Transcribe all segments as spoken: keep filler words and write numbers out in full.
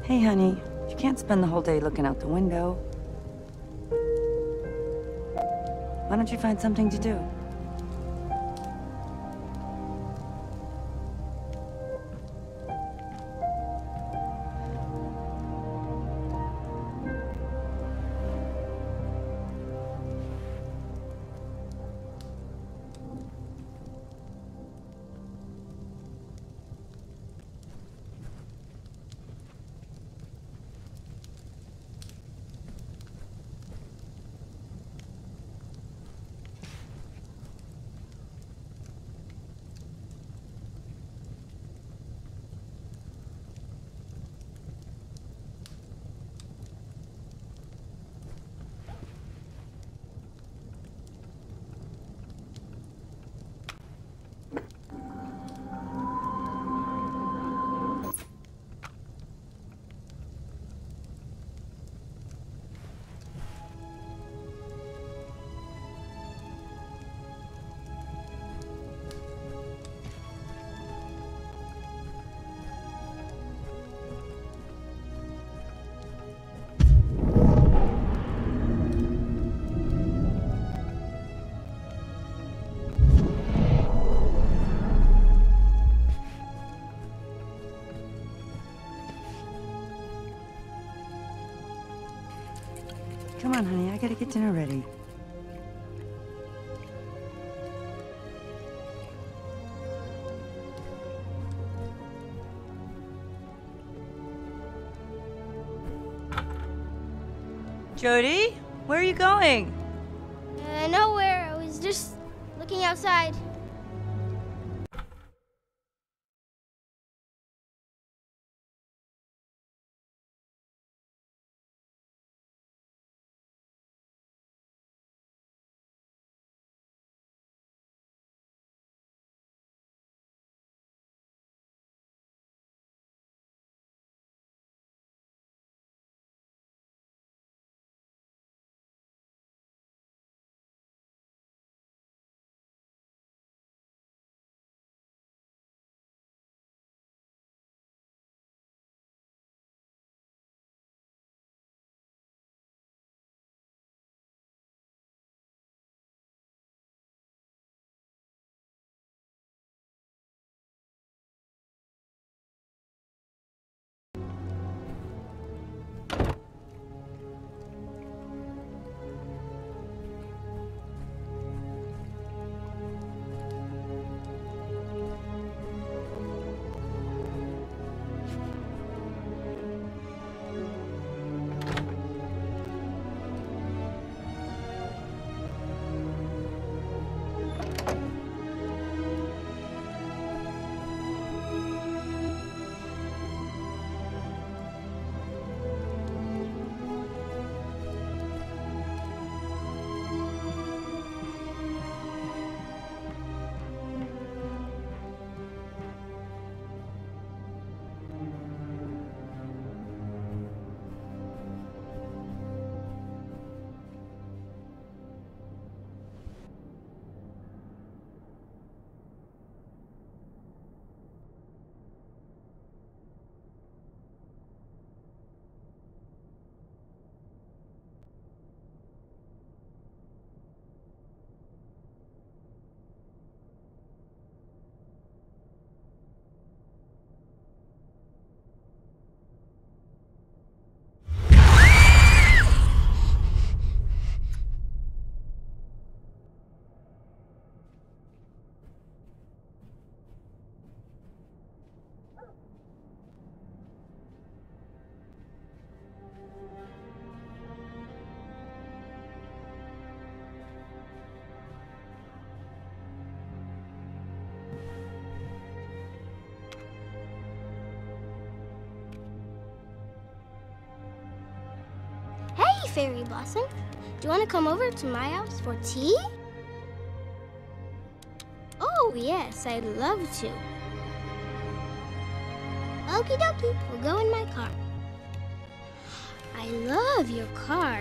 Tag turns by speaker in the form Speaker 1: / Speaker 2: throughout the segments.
Speaker 1: Hey, honey. You can't spend the whole day looking out the window. Why don't you find something to do? Come on, honey. I gotta get dinner ready. Jody, where are you going?
Speaker 2: Uh, nowhere. I was just looking outside. Hey, Fairy Blossom. Do you want to come over to my house for tea? Oh, yes, I'd love to. Okie dokie, we'll go in my car. I love your car.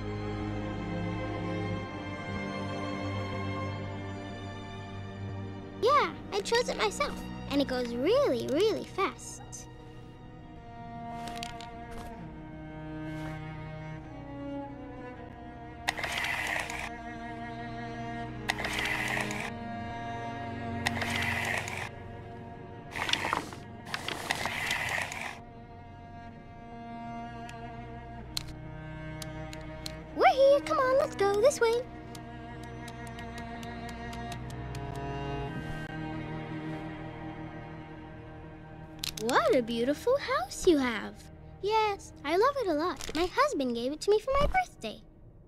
Speaker 2: Yeah, I chose it myself, and it goes really, really fast. Come on, let's go this way. What a beautiful house you have. Yes, I love it a lot. My husband gave it to me for my birthday.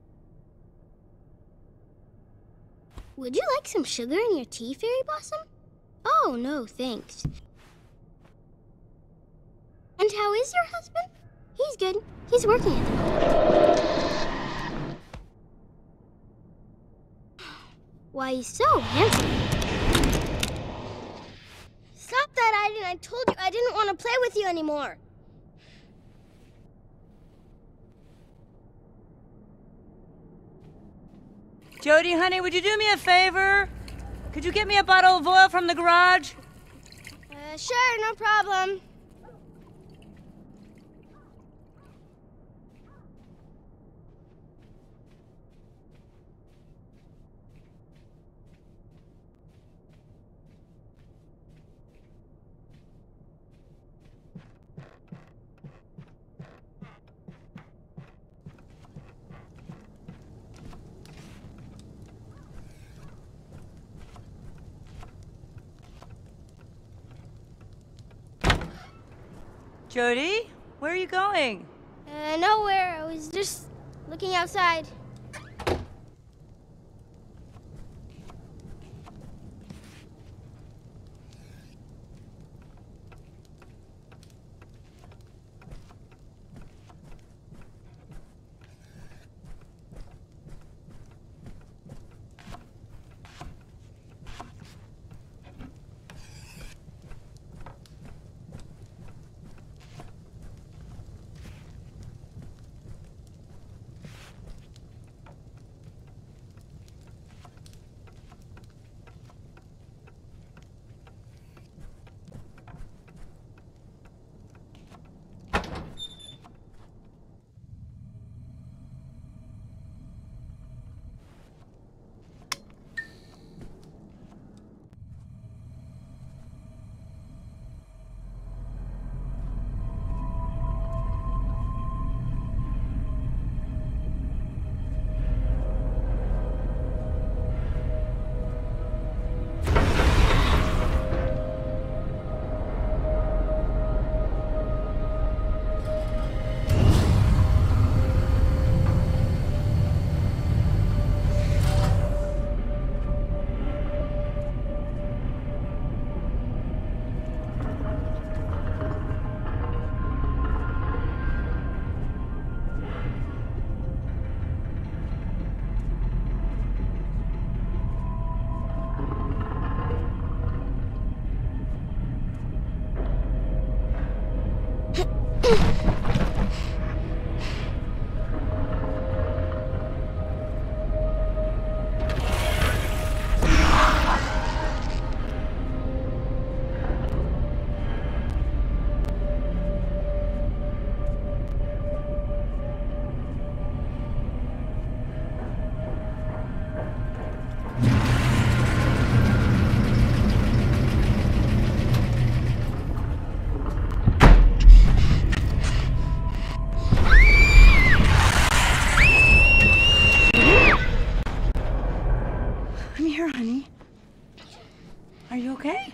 Speaker 2: Would you like some sugar in your tea, Fairy Blossom? Oh, no, thanks. And how is your husband? He's good. He's working at the moment. Why, he's so handsome. Stop that, Aiden. I told you I didn't want to play with you anymore.
Speaker 1: Jody, honey, would you do me a favor? Could you get me a bottle of oil from the garage?
Speaker 2: Uh, sure, no problem.
Speaker 1: Jody, where are you going?
Speaker 2: Uh, nowhere. I was just looking outside.
Speaker 1: okay?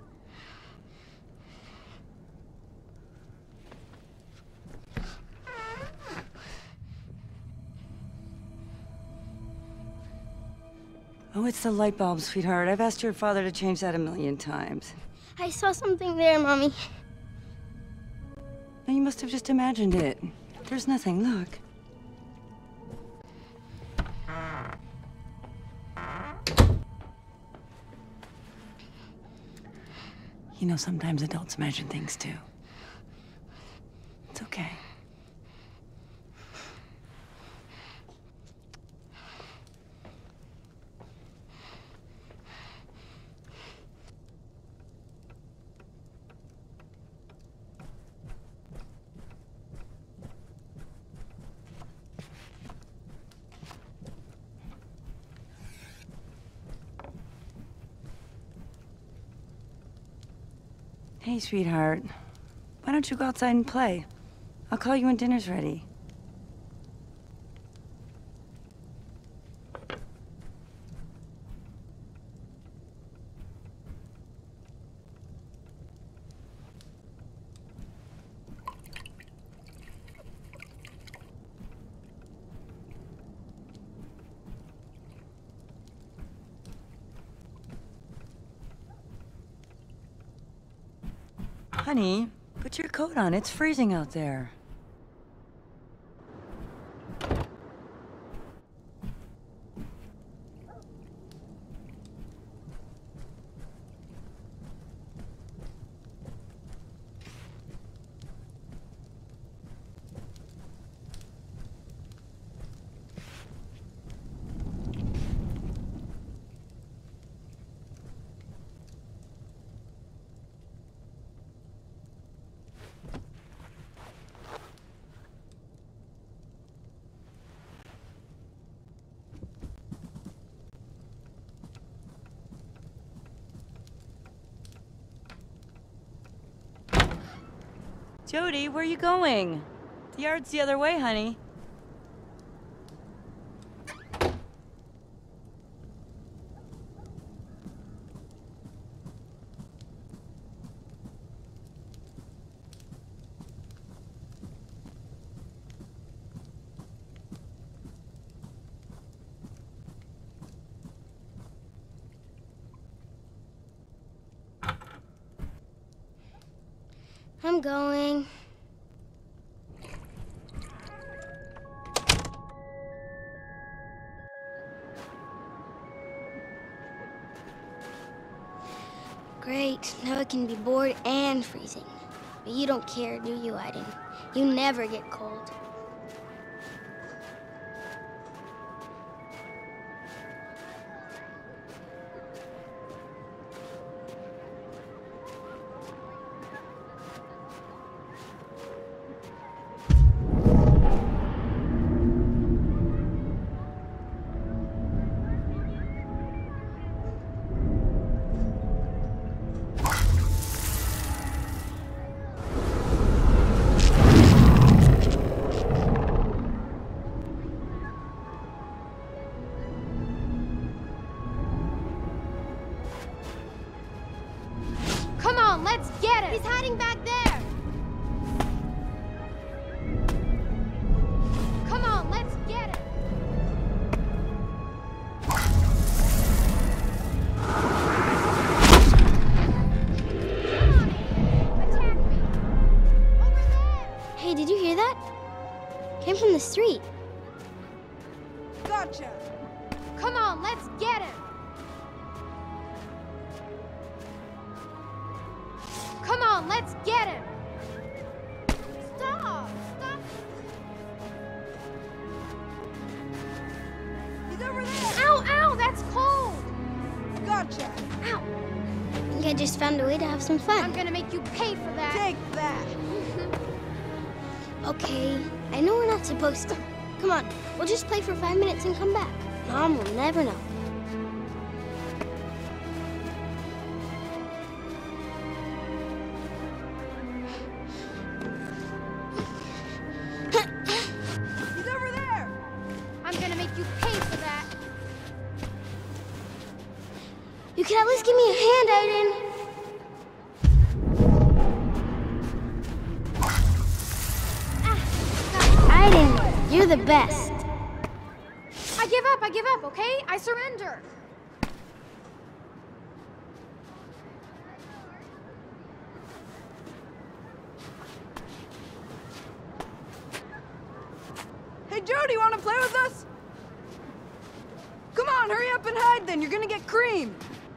Speaker 1: Oh, it's the light bulb, sweetheart. I've asked your father to change that a million times.
Speaker 2: I saw something there, Mommy.
Speaker 1: Now, you must have just imagined it. There's nothing, look. You know, sometimes adults imagine things, too. It's okay. Hey, sweetheart. Why don't you go outside and play? I'll call you when dinner's ready. Honey, put your coat on. It's freezing out there. Jody, where are you going? The yard's the other way, honey.
Speaker 2: I'm going. Great. Now it can be bored and freezing. But you don't care, do you, Aiden? You never get cold.
Speaker 3: Let's get him! He's hiding back there! Come on, let's get him! Come on, attack me! Over there!
Speaker 2: Hey, did you hear that? Came from the street.
Speaker 3: Gotcha! Come on, let's get him! Come on, let's get him! Stop! Stop! He's over there! Ow, ow, that's cold! Gotcha!
Speaker 2: Ow! I think I just found a way to have some fun.
Speaker 3: I'm gonna make you pay for that!
Speaker 4: Take that!
Speaker 2: Okay, I know we're not supposed to. Come on, we'll just play for five minutes and come back. Mom will never know.
Speaker 4: He's over there!
Speaker 3: I'm gonna make you pay for that!
Speaker 2: You can at least give me a hand, Aiden. Aiden, you're the best.
Speaker 3: I give up, I give up, okay? I surrender!
Speaker 4: Hey, Jody, wanna play with us? Come on, hurry up and hide then. You're gonna get creamed.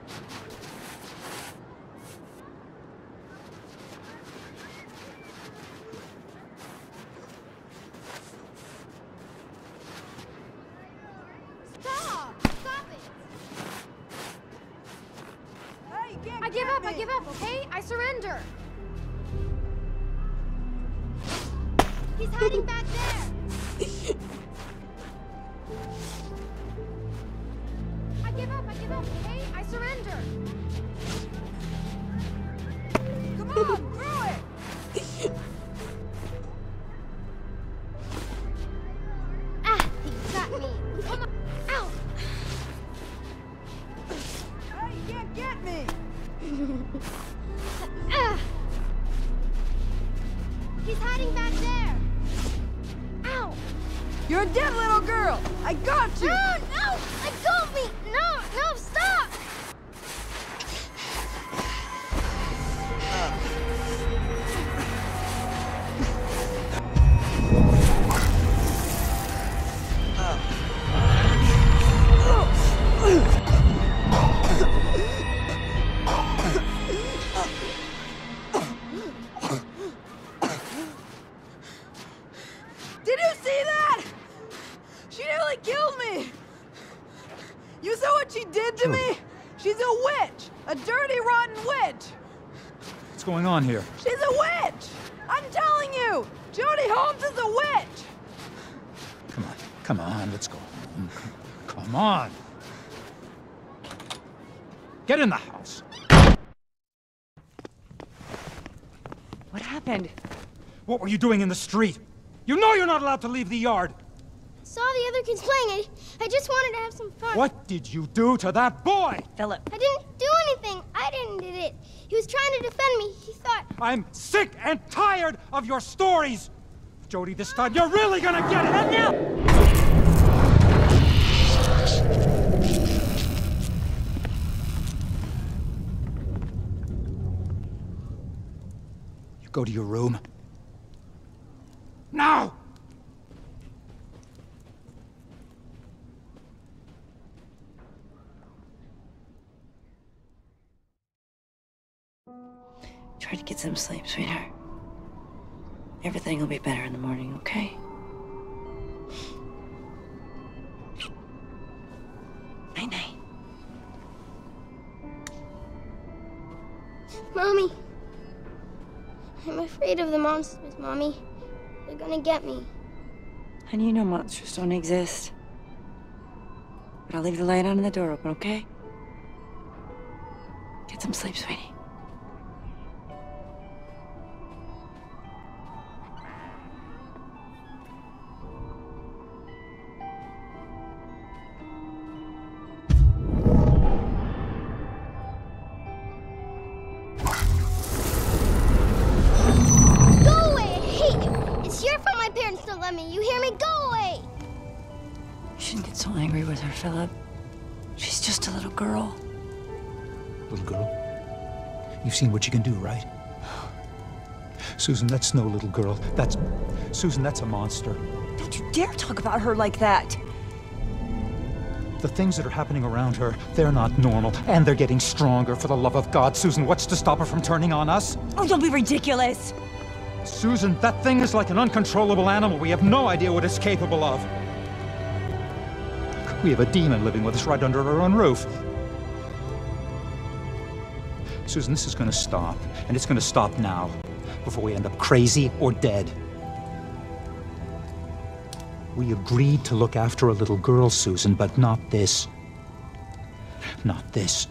Speaker 3: Stop! Stop it!
Speaker 4: Hey, you can't
Speaker 3: I give
Speaker 4: get
Speaker 3: up, I
Speaker 4: me.
Speaker 3: give up, okay? I surrender! He's hiding back there! I give up, I give up, okay? I surrender!
Speaker 4: Come on, throw it!
Speaker 3: Ah, he got me! Come on! Ow!
Speaker 4: Hey, you can't get me!
Speaker 3: Ah! He's hiding back there! Ow!
Speaker 4: You're a dead little girl! I got you!
Speaker 3: No, no! Let go of me! No, no, stop!
Speaker 4: You saw what she did to me? She's a witch! A dirty, rotten witch!
Speaker 5: What's going on here?
Speaker 4: She's a witch! I'm telling you! Jody Holmes is a witch!
Speaker 5: Come on, come on, let's go. Come on! Get in the house!
Speaker 1: What happened?
Speaker 5: What were you doing in the street? You know you're not allowed to leave the yard!
Speaker 2: Saw the other kids playing. I, I just wanted to have some fun.
Speaker 5: What did you do to that boy?
Speaker 1: Philip.
Speaker 2: I didn't do anything. I didn't did it. He was trying to defend me. He thought...
Speaker 5: I'm sick and tired of your stories! Jody, this time you're really gonna get it!
Speaker 1: But now!
Speaker 5: You go to your room. Now!
Speaker 1: Try to get some sleep, sweetheart. Everything will be better in the morning, okay? Night-night.
Speaker 2: Mommy. I'm afraid of the monsters, Mommy. They're gonna get me.
Speaker 1: Honey, you know monsters don't exist. But I'll leave the light on and the door open, okay? Get some sleep, sweetie.
Speaker 2: You hear me? Go away!
Speaker 1: You shouldn't get so angry with her, Philip. She's just a little girl.
Speaker 5: Little girl? You've seen what you can do, right? Susan, that's no little girl. That's... Susan, that's a monster.
Speaker 1: Don't you dare talk about her like that!
Speaker 5: The things that are happening around her, they're not normal, and they're getting stronger. For the love of God, Susan, what's to stop her from turning on us?
Speaker 1: Oh, don't be ridiculous!
Speaker 5: Susan, that thing is like an uncontrollable animal. We have no idea what it's capable of. We have a demon living with us right under our own roof. Susan, this is gonna stop, and it's gonna stop now, before we end up crazy or dead. We agreed to look after a little girl, Susan, but not this. Not this.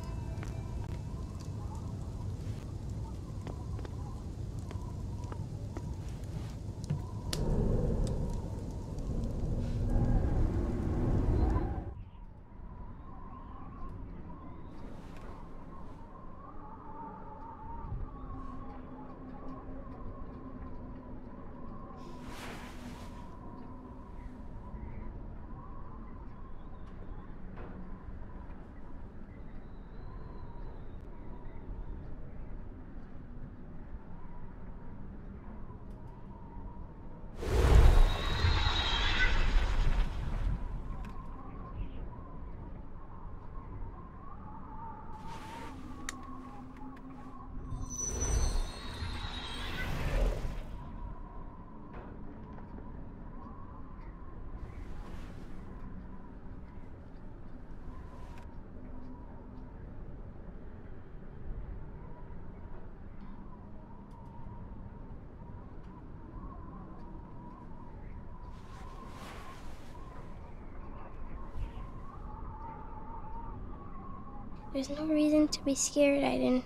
Speaker 2: There's no reason to be scared, Aiden.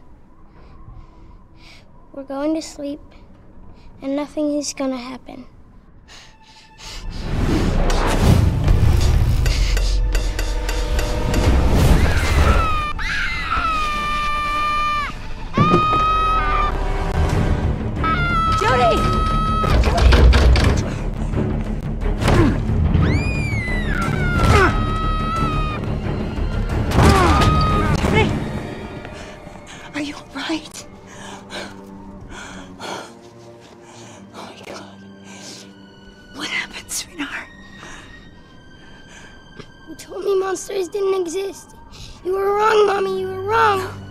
Speaker 2: We're going to sleep, and nothing is gonna happen.
Speaker 1: Jody! Are you all right? Oh my God. What happened, sweetheart?
Speaker 2: You told me monsters didn't exist. You were wrong, Mommy. You were wrong.